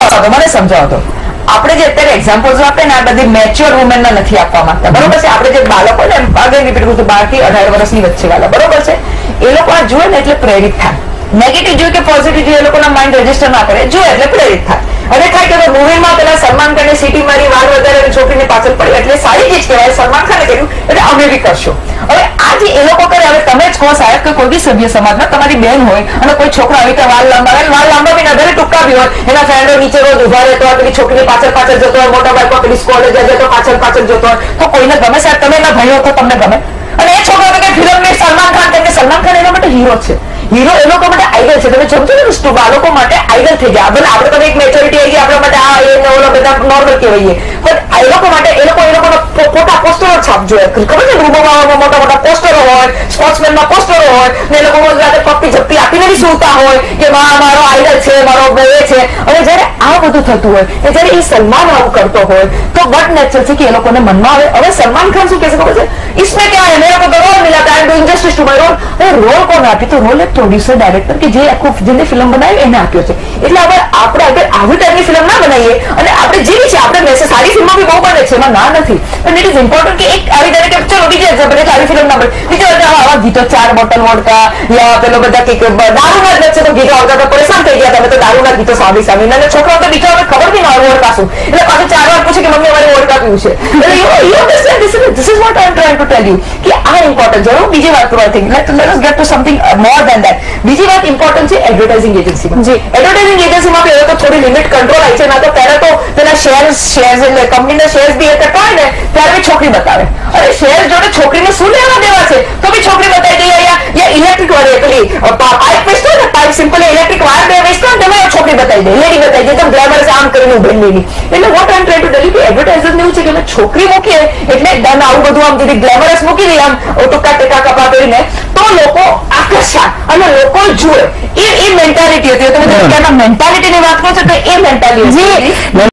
મને સમજાવો તો આપણે જે અત્યારે એક્ઝામ્પલ્સ આપે ને આ બધી મેચ્યોર વુમેન નથી આપવા માંગતા, બરોબર છે? આપણે જે બાળકો ને આગળ રિપીટ કરું 12 થી 18 વર્ષની વચ્ચે વાળા, બરોબર છે? એ લોકો આ જુએ ને એટલે પ્રેરિત થાય. નેગેટિવ જોઈએ કે પોઝિટિવ જોઈએ, એ લોકોના માઇન્ડ રજીસ્ટર ના કરે, જુએ એટલે પ્રેરિત થાય. અને થાય કે મૂવીમાં પેલા સલમાન ખાને સીટી મારી વાળ વધારે છોકરીને પાછળ પડી એટલે સારી ચીજ કહેવાય, સલમાન ખાને કર્યું એટલે અમે બી કરશું. હવે આ જે એ લોકો કરે, હવે તમે જ કહો સાહેબ કે કોઈ બી સભ્ય સમાજમાં તમારી બેન હોય અને કોઈ છોકરો આવી રીતે વાળ લાંબા બી ના ભલે ટૂંકા બી હોય, એના ફ્રેન્ડો નીચે રોજ ઉભા રહેતો હોય, પેલી છોકરીની પાછળ જતો હોય, મોટા બાઈક પર પેલી કોલેજ જતો પાછળ જતો હોય, તો કોઈને ગમે સાહેબ? તમે એના ભાઈઓ તો તમને ગમે? અને એ છોકરો કે ફિલ્મ મેં સલમાન ખાન, કેમ કે સલમાન ખાન એના માટે હીરો છે, હીરો એ લોકો માટે આઈડલ છે. તમે સમજો ને વસ્તુ, બાળકો માટે આઈડલ થઈ ગયા. ભલે આપણે તો એક મેચ્યોરિટી આવી ગઈ, આપણા માટે આ એ ઓલો બધા નોર્મલ કહેવાય, પણ એ લોકો માટે એ લોકોનો ફોટા પોસ્ટરો છાપ જોઈએ. ખબર છે? રૂમોમાં મોટા પોસ્ટરો હોય, સ્પોર્ટ્સમેનમાં પોસ્ટરો હોય, ને એ લોકો પપ્પી ઝપ્પી આપીને બી સુતા હોય કે મારો આઈડલ છે, મારો એ છે. અને જયારે આ બધું થતું હોય, જયારે એ સલમાન આવું કરતો હોય, તો વટ નેચરલ છે કે એ લોકોને મનમાં આવે. હવે સલમાન ખાન શું કહેશે ખબર છે? इसमें क्या है, मेरे को तो रोल मिला था, I am doing justice to my role. હવે રોલ કોણ આપી? તો રોલ એક પ્રોડ્યુસર ડાયરેક્ટર કે જે આખું જેને ફિલ્મ બનાવી એને આપ્યો છે. એટલે હવે આપણે અગર આવી ટાઈપની ફિલ્મ ના બનાવીએ, અને આપણે જેવી છે આપણે સારી ફિલ્મો બી બહુ બને છે, એમાં ના નથી, પણ ઇટ ઇઝ ઇમ્પોર્ટન્ટ કે એક આવી રીતે કે ચલો બીજે આપણે સારી ફિલ્મ ના બને, બીજો આવા ગીતો 4 બોટલ વોડકા યા પેલો બધા કે દારૂના જ છે, તો ગીતો આવતા તો પરેશાન થઈ ગયા. તમે તો દારૂના ગીતો સાંભળી અને છોકરાઓ તો બીજો હવે ખબર બી ના હોય વોડકા શું, એટલે પાછું 4 વાર પૂછે કે મમ્મી અમારે વોડકા પીવું છે. એટલે you understand this is what I am trying to tell you કે આ ઇમ્પોર્ટન્ટ. જરૂર બીજી વાત કરવા think let us get to something more than that. બીજી વાત ઇમ્પોર્ટન્ટ છે એડવર્ટાઇઝિંગ એજન્સીમાં. જી, એડવર્ટાઇઝિંગ એજન્સીમાં બી તો થોડી લિમિટ કંટ્રોલ આવી છે. ના તો પહેલા તો પેલા શેર્સ એટલે કંપનીના શેર્સ બી એક હોય ને ત્યારે બી છોકરી બતાવે. અરે શેર જોડે છોકરીને શું લેવા દેવા છે? તો બી છોકરી બતાવી દે. યા ઇલેક્ટ્રિક વાળી પેલી પાઇપ વેચતો ને, પાઇપ સિમ્પલ ઇલેક્ટ્રિક વાયર બે વેચતો ને, તમે છોકરી બતાવી દે, લેડી બતાવી દે, એકદમ ગ્લેમરસ આમ કરીને ઉભેલી લેડી. એટલે what I am trying to tell you કે એડવર્ટાઇઝર એવું છે કે છોકરી મૂકીએ એટલે ડન આવું બધું આમ દીધી ગ્લેમરસ મૂકી દઈએ આમ ટૂંકા ટેકા કપા કરીને, તો લોકો આકર્ષાય અને લોકો જુએ. એ મેન્ટાલિટી હતી. તમે મેન્ટાલિટીની વાત કરો છો કે એ મેન્ટાલિટી